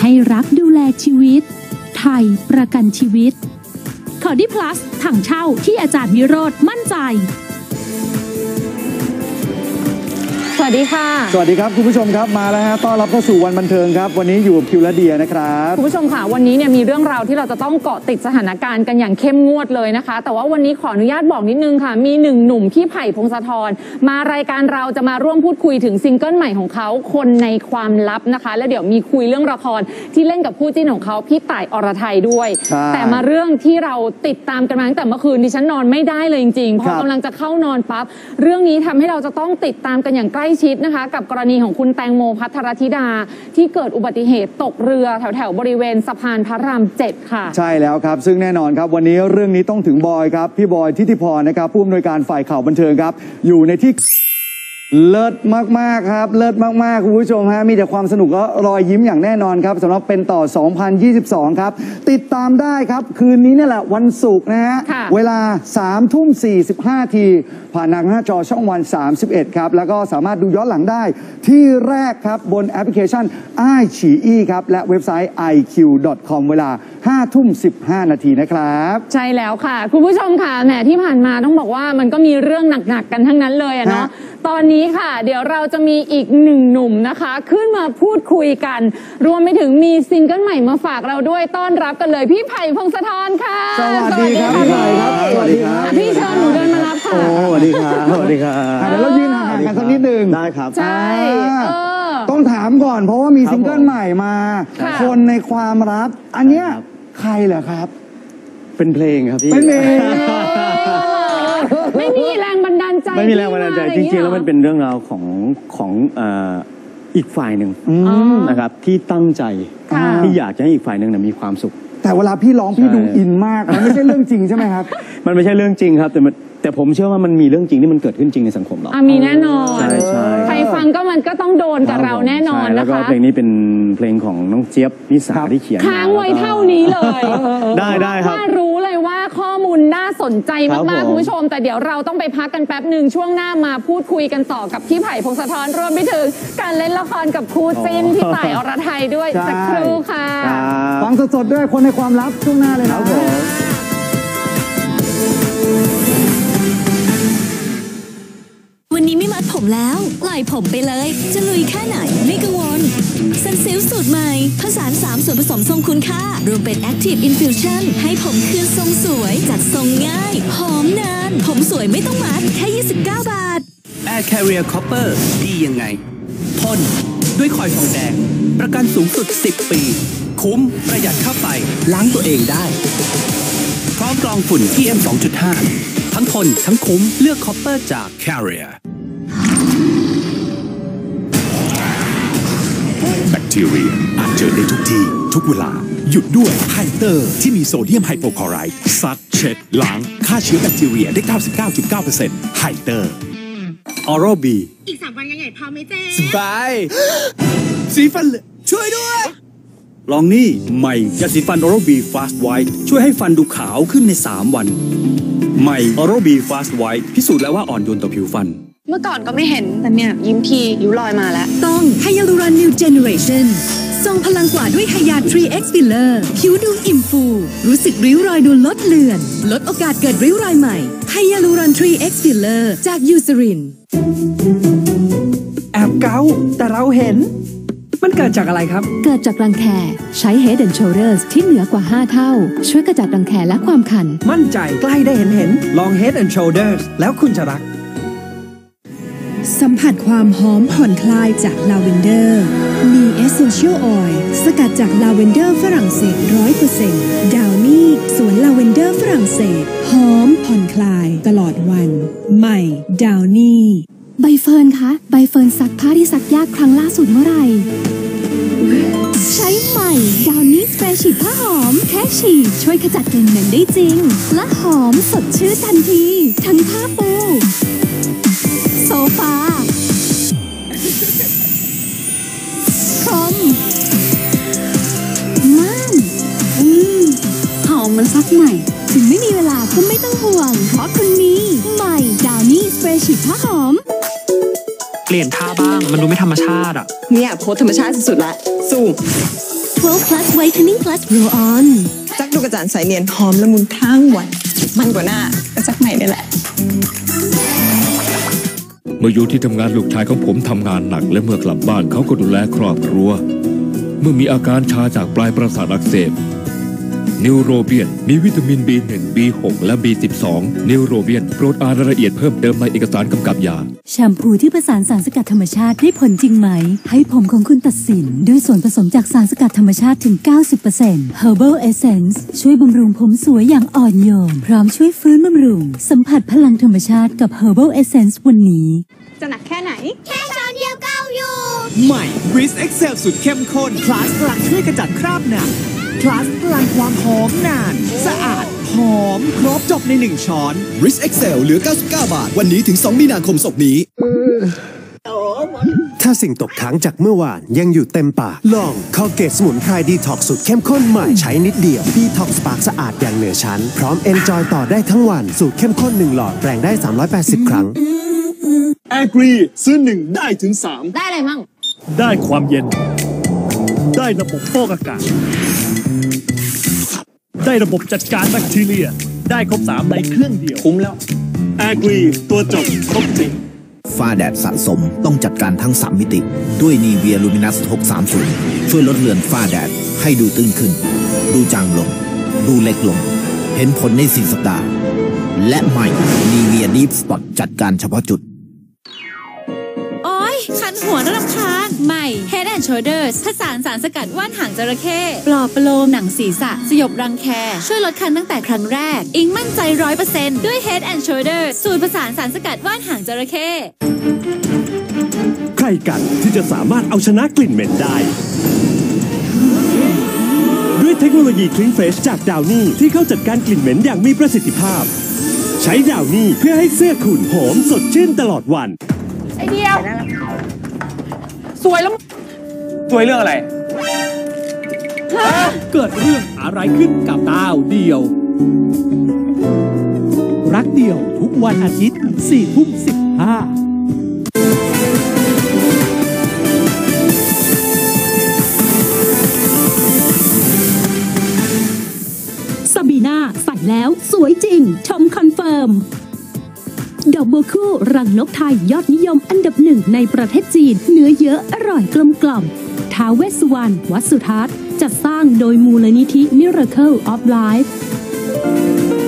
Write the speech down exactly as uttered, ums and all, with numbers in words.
ให้รักดูแลชีวิตไทยประกันชีวิตคอร์ดี้พลัสถังเช่าที่อาจารย์วิโรจน์มั่นใจสวัสดีค่ะสวัสดีครับคุณผู้ชมครับมาแล้วฮะต้อนรับเข้าสู่วันบันเทิงครับวันนี้อยู่กับคิวและเดียนะครับคุณผู้ชมค่ะวันนี้เนี่ยมีเรื่องราวที่เราจะต้องเกาะติดสถานการณ์กันอย่างเข้มงวดเลยนะคะแต่ว่าวันนี้ขออนุญาตบอกนิดนึงค่ะมีหนึ่งหนุ่มพี่ไผ่พงศธรมารายการเราจะมาร่วมพูดคุยถึงซิงเกิลใหม่ของเขาคนในความลับนะคะแล้วเดี๋ยวมีคุยเรื่องละครที่เล่นกับคู่จิ้นของเขาพี่ต่ายอรไทยด้วยแต่มาเรื่องที่เราติดตามกันมาตั้งแต่เมื่อคืนดิฉันนอนไม่ได้เลยจริงๆพอกำลังจะเข้านอนปั๊บเรื่องนี้ทำให้เราจะต้องติดตามกันอย่างใกล้ชิดนะคะกับกรณีของคุณแตงโมภัทรธิดาที่เกิดอุบัติเหตุตกเรือแถวๆบริเวณสะพานพระรามเจ็ดค่ะใช่แล้วครับซึ่งแน่นอนครับวันนี้เรื่องนี้ต้องถึงบอยครับพี่บอยทิติพรนะครับผู้อำนวยการฝ่ายข่าวบันเทิงครับอยู่ในที่เลิศมากๆครับเลิศมากๆคุณผู้ชมฮะมีแต่ความสนุกและรอยยิ้มอย่างแน่นอนครับสำหรับเป็นต่อสองพันยี่สิบสองครับติดตามได้ครับคืนนี้นี่แหละวันศุกร์นะฮะเวลาสามทุ่มสี่สิบห้าทีผ่านทางหน้าจอช่องวันสามสิบเอ็ดครับแล้วก็สามารถดูย้อนหลังได้ที่แรกครับบนแอปพลิเคชันไอฉีอีครับและเว็บไซต์ ไอ คิว ดอท คอม เวลาห้าทุ่มสิบห้านาทีนะครับใช่แล้วค่ะคุณผู้ชมค่ะแหมที่ผ่านมาต้องบอกว่ามันก็มีเรื่องหนักๆกันทั้งนั้นเลยอะเนาะตอนนี้ค่ะเดี๋ยวเราจะมีอีกหนึ่งหนุ่มนะคะขึ้นมาพูดคุยกันรวมไปถึงมีซิงเกิลใหม่มาฝากเราด้วยต้อนรับกันเลยพี่ไผ่พงศธรค่ะสวัสดีครับพี่ไผ่ครับสวัสดีครับพี่เชิญหนูเดินมารับค่ะสวัสดีครับสวัสดีครับเดี๋ยวเรายืนห่างกันสักนิดนึงได้ครับใช่ต้องถามก่อนเพราะว่ามีซิงเกิลใหม่มาคนในความรักอันเนี้ยใครเหรอครับเป็นเพลงครับพี่เป็นเพลงไม่มีแรงบันดาลใจไม่มีแรงบันดาลใจจริงๆแล้วมันเป็นเรื่องราวของของอีกฝ่ายหนึ่งนะครับที่ตั้งใจที่อยากจะให้อีกฝ่ายหนึ่งมีความสุขแต่เวลาพี่ร้องพี่ดูอินมากมันไม่ใช่เรื่องจริงใช่ไหมครับมันไม่ใช่เรื่องจริงครับแต่แต่ผมเชื่อว่ามันมีเรื่องจริงที่มันเกิดขึ้นจริงในสังคมเรามีแน่นอนใช่ใช่ใครฟังก็มันก็ต้องโดนกับเราแน่นอนนะคะแล้วก็เพลงนี้เป็นเพลงของน้องเจี๊ยบนิสาที่เขียนค้างไว้เท่านี้เลยได้ได้ครับว่ารู้เลยว่าข้อมูลน่าสนใจมากๆคุณผู้ชมแต่เดี๋ยวเราต้องไปพักกันแป๊บหนึ่งช่วงหน้ามาพูดคุยกันต่อกับพี่ไผ่พงศธรรวมไปถึงการเล่นละครกับครูจิ้นพี่ต่ายอรไทยด้วยสักครู่ค่ะฟังสดๆด้วยคนในความลับช่วงหน้าเลยนะวันนี้ไม่มัดผมแล้วปล่อยผมไปเลยจะลุยแค่ไหนไม่กังวลซันซิลสูตรใหม่ผสานสามส่วนผสมทรงคุณค่ารวมเป็น Active Infusion ให้ผมคืนทรงสวยจัดทรงง่ายหอมนานผมสวยไม่ต้องมัดแค่ยี่สิบเก้าบาท Air Carrier Copper ดียังไงทนด้วยคอยทองแดงประกันสูงสุดสิบปีคุ้มประหยัดค่าไฟล้างตัวเองได้พร้อมกรองฝุ่น พี เอ็ม สองจุดห้า ทั้งทนทั้งคุ้มเลือก Copper จาก Carrier แบคทีเรียอาจเจอได้ทุกที่ทุกเวลาหยุดด้วยไฮเตอร์ที่มีโซเดียมไฮโปคลอไรด์ซักเช็ดล้างฆ่าเชื้อแบคทีเรียได้ เก้าสิบเก้าจุดเก้าเปอร์เซ็นต์ ไฮเตอร์ออโรบีอีกสามวันใหญ่ๆพอไหมเจ๊สบายสีฟันเลยช่วยด้วยลองนี่ใหม่ยาสีฟันออโรบีฟาสต์ไวท์ช่วยให้ฟันดูขาวขึ้นในสามวันใหม่ออโรบีฟาสต์ไวท์พิสูจน์แล้วว่าอ่อนโยนต่อผิวฟันเมื่อก่อนก็ไม่เห็นแต่เนี่ยยิ้มทีริ้วรอยมาแล้วต้องไฮยาลูรอนนิวเจเนอเรชั่นทรงพลังกว่าด้วยไฮยา ทรี เอ็กซ์ Filler ผิวดูอิ่มฟูรู้สึกริ้วรอยดูลดเลือนลดโอกาสเกิดริ้วรอยใหม่ไฮยาลูรอน ทรี เอ็กซ์ Filler จากยูซรินแอบเกาแต่เราเห็นมันเกิดจากอะไรครับเกิดจากรังแคใช้ Head and Shoulders ที่เหนือกว่าห้าเท่าช่วยกระจัดรังแคและความคันมั่นใจใกล้ได้เห็นเห็นลอง Head and Shoulders แล้วคุณจะรักสัมผัสความหอมผ่อนคลายจากลาเวนเดอร์มี Essential Oil สกัดจากลาเวนเดอร์ฝรั่งเศส ร้อยเปอร์เซ็นต์ ดาวนี่สวนลาเวนเดอร์ฝรั่งเศสหอมผ่อนคลายตลอดวันใหม่ดาวนี่ใบเฟิร์นคะใบเฟิร์นซักผ้าที่ซักยากครั้งล่าสุดเมื่อไหร่ใช้ใหม่ดาวนี่สเปรย์ฉีดผ้าหอมแค่ฉีดช่วยขจัดกลิ่นเหม็นได้จริงและหอมสดชื่นทันทีทั้งผ้าปูโซฟาพรมม่านอืมหอมมันซักใหม่ถึงไม่มีเวลาก็ไม่ต้องห่วงเพราะคุณมีใหม่ดาวนี่สเปรย์ฉีดผ้าหอมเปลี่ยนท่าบ้างมันดูไม่ธรรมชาติอ่ะเนี่ยโพสธรรมชาติสุดๆละสู้สิบสอง plus whitening plus roll on จักดูกระจานใสเนียนหอมละมุนทั้งวันมันกว่าหน้าก็จักใหม่นี่แหละเมื่ออยู่ที่ทำงานลูกชายของผมทำงานหนักและเมื่อกลับบ้านเขาก็ดูแลครอบครัวเมื่อมีอาการชาจากปลายประสาทอักเสบนิวโรเบียนมีวิตามิน บี หนึ่ง บี หก และ บี สิบสอง นิวโรเบียนโปรดอ่านรายละเอียดเพิ่มเติมในเอกสารกำกับยาแชมพูที่ผสานสารสกัดธรรมชาติได้ผลจริงไหมให้ผมของคุณตัดสินด้วยส่วนผสมจากสารสกัดธรรมชาติถึง เก้าสิบเปอร์เซ็นต์ Herbal Essence ช่วยบำรุงผมสวยอย่างอ่อนโยนพร้อมช่วยฟื้นบำรุงสัมผัสพลังธรรมชาติกับ Herbal Essence วันนี้จะหนักแค่ไหนแค่ช้อนเดียวเก้าอยู่ใหม่ Riz Excel สุดเข้มข้น Plus พลังช่วยกระจัดคราบหนัก Plus พลังความหอมนานสะอาดหอมครบจบในหนึ่งช้อน Riz Excel เหลือเก้าสิบเก้าบาทวันนี้ถึงสองมีนาคมศกนี้ถ้าสิ่งตกค้างจากเมื่อวานยังอยู่เต็มปากลองคอลเกตสมุนไพรดีท็อกสูตรเข้มข้นใหม่ใช้นิดเดียวดีท็อกซ์ปากสะอาดอย่างเหนือชั้นพร้อมเอนจอยต่อได้ทั้งวันสูตรเข้มข้นหนึ่งหลอดแปลงได้สามร้อยแปดสิบครั้งแอกรีซื้อหนึ่งได้ถึงสามได้อะไรมั่งได้ความเย็นได้ระบบฟอกอากาศได้ระบบจัดการแบคทีเรียได้ครบสามในเครื่องเดียวคุ้มแล้วแอกรีตัวจบครบจริงฝ้าแดดสะสมต้องจัดการทั้งสามมิติด้วยนีเวียลูมินัสหกสามศูนย์ช่วยลดเลือนฝ้าแดดให้ดูตื้นขึ้นดูจางลงดูเล็กลงเห็นผลในสี่สัปดาห์และใหม่นีเวียดีฟสปอตจัดการเฉพาะจุดโอ๊ยคันหัวน่ารำคาญใหม่ Head and Shoulders ผสานสารสกัดว่านหางจระเข้ปลอบประโลมหนังศีรษะสยบรังแคช่วยลดคันตั้งแต่ครั้งแรกอิงมั่นใจ ร้อยเปอร์เซ็นต์ ด้วย Head and Shoulders สูตรผสานสารสกัดว่านหางจระเข้ใครกันที่จะสามารถเอาชนะกลิ่นเหม็นได้ด้วยเทคโนโลยี Clean Fresh จากดาวนี่ที่เข้าจัดการกลิ่นเหม็นอย่างมีประสิทธิภาพใช้ดาวนี่เพื่อให้เสื้อคุณหอมสดชื่นตลอดวันไอเดียวสวยแล้วสวยเรื่องอะไรเกิดเรื่องอะไรขึ้นกับดาวเดียวรักเดียวทุกวันอาทิตย์สี่ทุ่มสิบห้าซาบีน่าใส่แล้วสวยจริงชมคอนเฟิร์มดอกบัวคู่รังนกไทยยอดนิยมอันดับหนึ่งในประเทศจีนเนื้อเยอะอร่อยกลมกล่อมท้าวเวสสุวรรณวัดสุทัศน์จัดสร้างโดยมูลนิธิ Miracle of Life